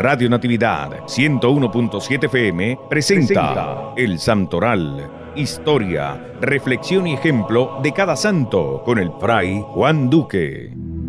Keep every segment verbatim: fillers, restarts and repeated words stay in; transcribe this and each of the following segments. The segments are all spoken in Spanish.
Radio Natividad ciento uno punto siete F M presenta El Santoral, historia, reflexión y ejemplo de cada santo con el Fray Juan Duque.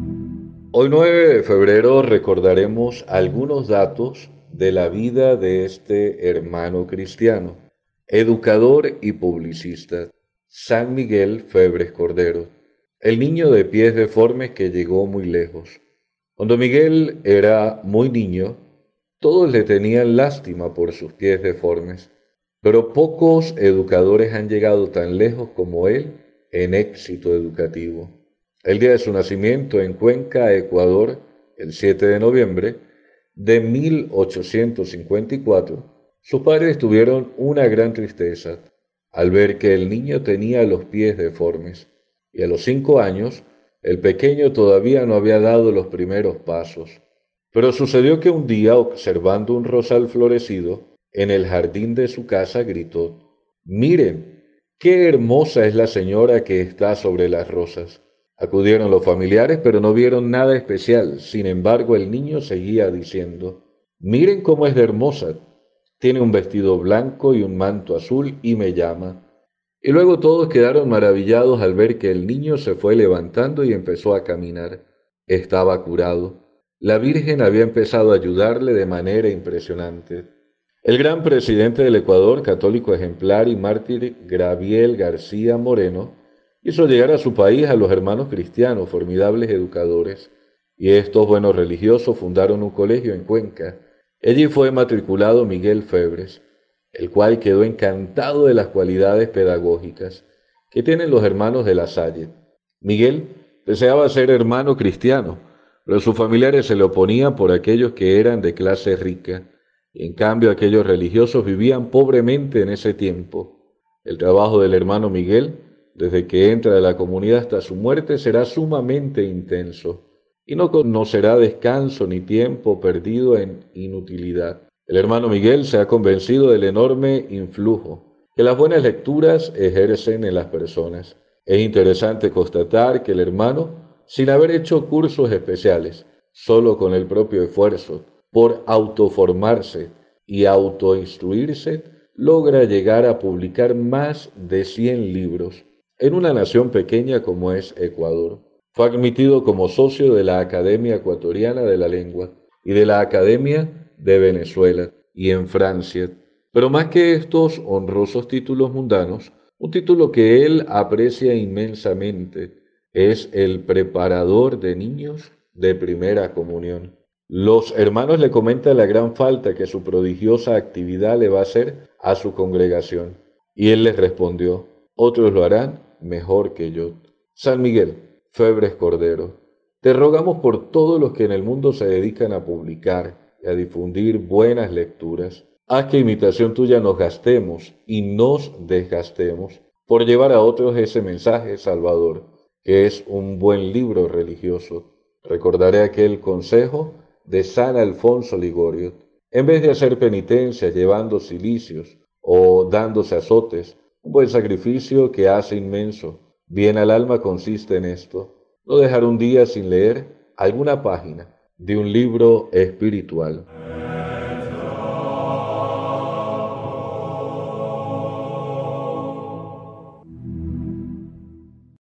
Hoy nueve de febrero recordaremos algunos datos de la vida de este hermano cristiano, educador y publicista, San Miguel Febres Cordero, el niño de pies deformes que llegó muy lejos. Cuando Miguel era muy niño, todos le tenían lástima por sus pies deformes, pero pocos educadores han llegado tan lejos como él en éxito educativo. El día de su nacimiento en Cuenca, Ecuador, el siete de noviembre de mil ochocientos cincuenta y cuatro, sus padres tuvieron una gran tristeza al ver que el niño tenía los pies deformes, y a los cinco años, el pequeño todavía no había dado los primeros pasos. Pero sucedió que un día, observando un rosal florecido, en el jardín de su casa gritó: «¡Miren, qué hermosa es la señora que está sobre las rosas!». Acudieron los familiares, pero no vieron nada especial. Sin embargo, el niño seguía diciendo: «Miren cómo es de hermosa. Tiene un vestido blanco y un manto azul y me llama». Y luego todos quedaron maravillados al ver que el niño se fue levantando y empezó a caminar. Estaba curado. La Virgen había empezado a ayudarle de manera impresionante. El gran presidente del Ecuador, católico ejemplar y mártir Gabriel García Moreno, hizo llegar a su país a los hermanos cristianos, formidables educadores, y estos buenos religiosos fundaron un colegio en Cuenca. Allí fue matriculado Miguel Febres, el cual quedó encantado de las cualidades pedagógicas que tienen los hermanos de La Salle. Miguel deseaba ser hermano cristiano, pero sus familiares se le oponían por aquellos que eran de clase rica, y en cambio aquellos religiosos vivían pobremente en ese tiempo. El trabajo del hermano Miguel, desde que entra a la comunidad hasta su muerte, será sumamente intenso, y no conocerá descanso ni tiempo perdido en inutilidad. El hermano Miguel se ha convencido del enorme influjo que las buenas lecturas ejercen en las personas. Es interesante constatar que el hermano, sin haber hecho cursos especiales, solo con el propio esfuerzo por autoformarse y autoinstruirse, logra llegar a publicar más de cien libros en una nación pequeña como es Ecuador. Fue admitido como socio de la Academia Ecuatoriana de la Lengua y de la Academia de Venezuela y en Francia. Pero más que estos honrosos títulos mundanos, un título que él aprecia inmensamente es el preparador de niños de primera comunión. Los hermanos le comentan la gran falta que su prodigiosa actividad le va a hacer a su congregación, y él les respondió: «Otros lo harán mejor que yo». San Miguel Febres Cordero, te rogamos por todos los que en el mundo se dedican a publicar y a difundir buenas lecturas. Haz que imitación tuya nos gastemos y nos desgastemos por llevar a otros ese mensaje salvador, que es un buen libro religioso. Recordaré aquel consejo de San Alfonso Ligorio: en vez de hacer penitencia llevando cilicios o dándose azotes, un buen sacrificio que hace inmenso bien al alma consiste en esto: no dejar un día sin leer alguna página de un libro espiritual.